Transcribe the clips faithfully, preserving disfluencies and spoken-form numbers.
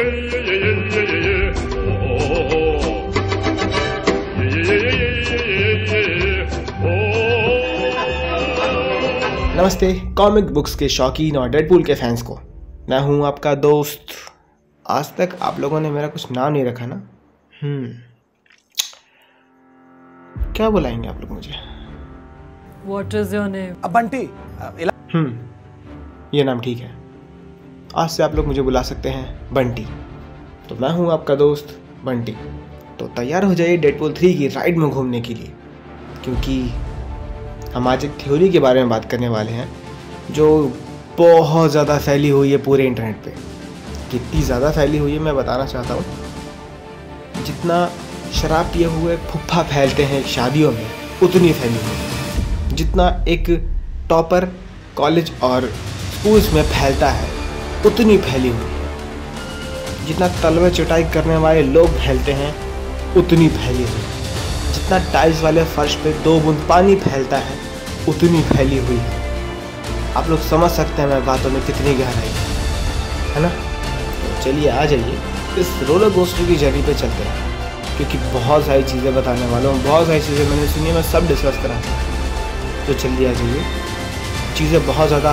नमस्ते comic books के शौकीन और डेडपूल के फैंस को, मैं हूं आपका दोस्त। आज तक आप लोगों ने मेरा कुछ नाम नहीं रखा ना। हम्म क्या बुलाएंगे आप लोग मुझे? What is your name? Bunty. हम्म ये नाम ठीक है। आज से आप लोग मुझे बुला सकते हैं बंटी। तो मैं हूं आपका दोस्त बंटी। तो तैयार हो जाइए डेडपूल थ्री की राइड में घूमने के लिए, क्योंकि हम आज एक थ्योरी के बारे में बात करने वाले हैं जो बहुत ज़्यादा फैली हुई है पूरे इंटरनेट पे। कितनी ज़्यादा फैली हुई है मैं बताना चाहता हूँ। जितना शराब पिए हुए फुफ्फा फैलते हैं शादियों में, उतनी फैली हुई है। जितना एक टॉपर कॉलेज और स्कूल्स में फैलता है, उतनी फैली हुई है। जितना तलवे चटाई करने वाले लोग फैलते हैं, उतनी फैली हुई है। जितना टाइल्स वाले फर्श पे दो बूंद पानी फैलता है, उतनी फैली हुई है। आप लोग समझ सकते हैं मैं बातों में कितनी गहराई है, है ना? तो चलिए आ जाइए इस रोलर कोस्टर की जर्नी पे चलते हैं, क्योंकि बहुत सारी चीज़ें बताने वाला हूँ। बहुत सारी चीज़ें मैंने सुनी, मैं सब डिस्कस करा। तो चलिए आ जाइए। चीज़ें बहुत ज़्यादा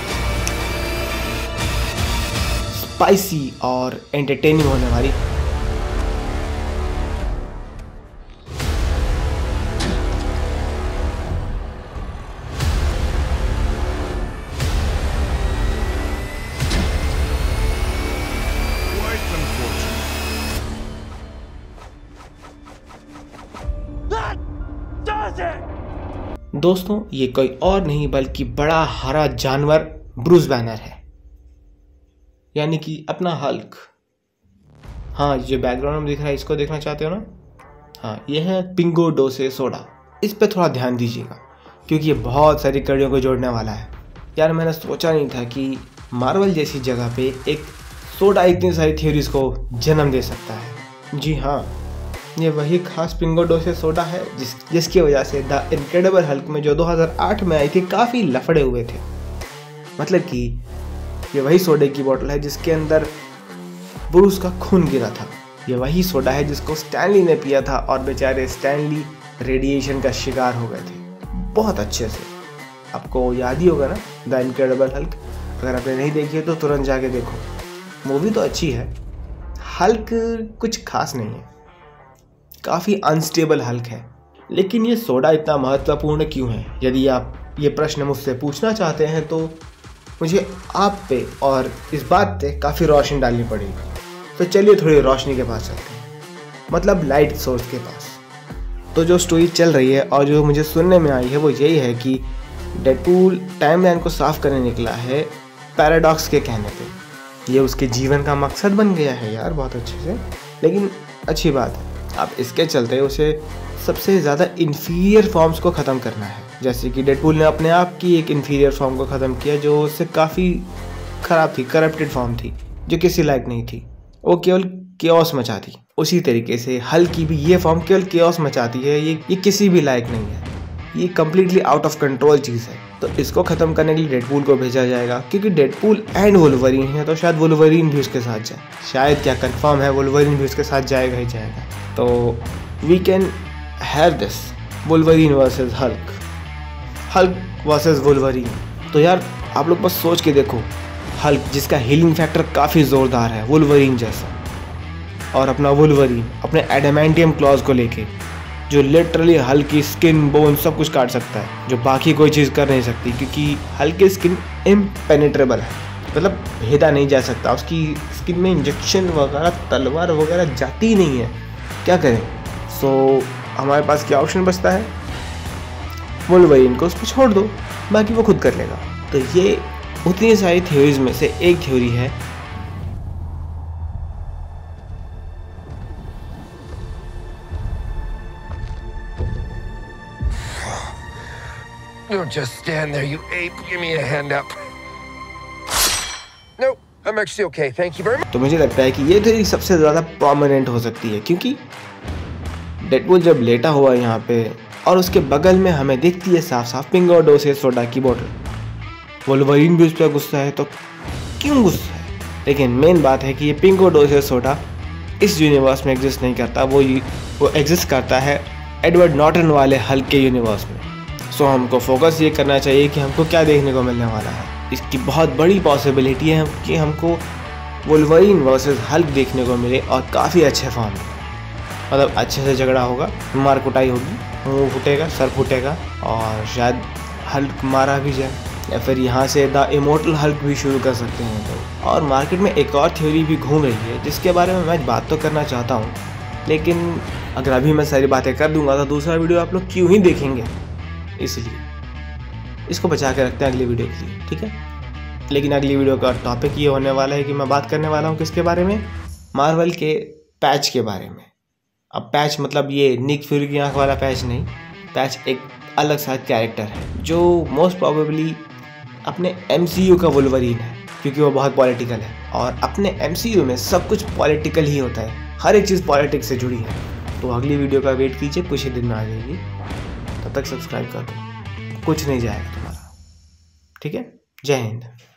स्पाइसी और एंटरटेनिंग होने वाली। दोस्तों ये कोई और नहीं बल्कि बड़ा हरा जानवर ब्रूस बैनर है, यानी कि अपना हल्क। हाँ, ये बैकग्राउंड में दिख रहा है, इसको देखना चाहते हो ना? हाँ, ये है पिंगो डोसे सोडा। इस पे थोड़ा ध्यान दीजिएगा, क्योंकि ये बहुत सारी कड़ियों को जोड़ने वाला है। यार मैंने सोचा नहीं था कि मार्वल जैसी जगह पे एक सोडा इतनी सारी थ्योरीज को जन्म दे सकता है। जी हाँ, ये वही खास पिंगो डोसे सोडा है जिस जिसकी वजह से द इनक्रेडिबल हल्क में जो दो हज़ार आठ में आई थी काफ़ी लफड़े हुए थे। मतलब कि ये वही सोडे की बोतल है जिसके अंदर ब्रूस का खून गिरा था। ये वही सोडा है जिसको स्टैनली ने पिया था और बेचारे स्टैनली रेडिएशन का शिकार हो गए थे बहुत अच्छे से। आपको याद ही होगा ना द इनक्रेडिबल हल्क? अगर आपने नहीं देखी है तो तुरंत जाके देखो। मूवी तो अच्छी है, हल्क कुछ खास नहीं है, काफ़ी अनस्टेबल हल्क है। लेकिन ये सोडा इतना महत्वपूर्ण क्यों है? यदि आप ये प्रश्न मुझसे पूछना चाहते हैं तो मुझे आप पे और इस बात पे काफ़ी रोशनी डालनी पड़ेगी। तो चलिए थोड़ी रोशनी के पास चलते हैं, मतलब लाइट सोर्स के पास। तो जो स्टोरी चल रही है और जो मुझे सुनने में आई है वो यही है कि डेडपूल टाइमलाइन को साफ करने निकला है पैराडॉक्स के कहने पे। ये उसके जीवन का मकसद बन गया है यार, बहुत अच्छे से। लेकिन अच्छी बात है, अब इसके चलते उसे सबसे ज़्यादा इन्फीरियर फॉर्म्स को ख़त्म करना है। जैसे कि डेडपूल ने अपने आप की एक इन्फीरियर फॉर्म को ख़त्म किया जो उससे काफ़ी ख़राब थी, करप्टेड फॉर्म थी, जो किसी लायक नहीं थी, वो केवल केओस मचाती। उसी तरीके से हल्क की भी ये फॉर्म केवल केओस मचाती है, ये ये किसी भी लायक नहीं है, ये कम्प्लीटली आउट ऑफ कंट्रोल चीज़ है। तो इसको ख़त्म करने के लिए डेडपूल को भेजा जाएगा, क्योंकि डेडपूल एंड वुल्वरीन है तो शायद वुल्वरीन भी उसके साथ जाए। शायद क्या कंफर्म है, वुल्वरीन भी उसके साथ जाएगा ही जाएगा। तो we can have this Wolverine versus Hulk, Hulk versus Wolverine. तो यार आप लोग बस सोच के देखो, हल्क जिसका हीलिंग फैक्टर काफ़ी ज़ोरदार है वुल्वरीन जैसा, और अपना वुल्वरीन अपने एडामेंटियम क्लॉज को लेके जो लिटरली हल्क की स्किन बोन सब कुछ काट सकता है, जो बाकी कोई चीज़ कर नहीं सकती, क्योंकि हल्क की स्किन इम्पेनेट्रेबल है, मतलब भेदा नहीं जा सकता। उसकी स्किन में इंजेक्शन वगैरह तलवार वगैरह जाती ही नहीं है। क्या करें? सो so, हमारे पास क्या ऑप्शन बचता है? वुल्वरीन को उस पर छोड़ दो, बाकी वो खुद कर लेगा। तो ये उतनी सारी थ्योरीज में से एक थ्योरी है। Don't just stand there, you ape. Give me a hand up. No, I'm actually okay. Thank you very much. तो मुझे लगता है कि ये थ्योरी सबसे ज़्यादा प्रोमिनेंट हो सकती है, क्योंकि डेडपूल जब लेटा हुआ है यहाँ पे और उसके बगल में हमें दिखती है साफ साफ पिंगो डोसे सोडा की बोतल। वुल्वरीन भी उस पर गुस्सा है, तो क्यों गुस्सा है? लेकिन मेन बात है कि ये पिंको डोसियर सोडा इस यूनिवर्स में एग्जिस्ट नहीं करता, वो वो एग्जिस्ट करता है एडवर्ड नॉर्टन वाले हल्क के यूनिवर्स में। सो हमको फोकस ये करना चाहिए कि हमको क्या देखने को मिलने वाला है। इसकी बहुत बड़ी पॉसिबिलिटी है कि हमको वुल्वरीन वर्सेस हल्क देखने को मिले, और काफ़ी अच्छे फॉर्म में, मतलब अच्छे से झगड़ा होगा, मार कुटाई होगी, मुंह फूटेगा, सर फूटेगा, और शायद हल्क मारा भी जाए, या फिर यहाँ से द इमोर्टल हल्क भी शुरू कर सकते हैं तो। और मार्केट में एक और थ्योरी भी घूम रही है जिसके बारे में मैं बात तो करना चाहता हूँ, लेकिन अगर अभी मैं सारी बातें कर दूंगा तो दूसरा वीडियो आप लोग क्यों ही देखेंगे, इसलिए इसको बचा के रखते हैं अगली वीडियो के लिए, ठीक है। लेकिन अगली वीडियो का टॉपिक ये होने वाला है कि मैं बात करने वाला हूँ किसके बारे में, मार्वल के पैच के बारे में। अब पैच मतलब ये निक फ्यूरी की आँख वाला पैच नहीं, पैच एक अलग सा कैरेक्टर है जो मोस्ट प्रोबेबली अपने एमसीयू का वुल्वरीन है, क्योंकि वो बहुत पॉलिटिकल है, और अपने एमसीयू में सब कुछ पॉलिटिकल ही होता है, हर एक चीज़ पॉलिटिक्स से जुड़ी है। तो अगली वीडियो का वेट कीजिए, कुछ ही दिन में आ जाएगी, तब तक सब्सक्राइब कर दो, कुछ नहीं जाएगा तुम्हारा, ठीक है। जय हिंद।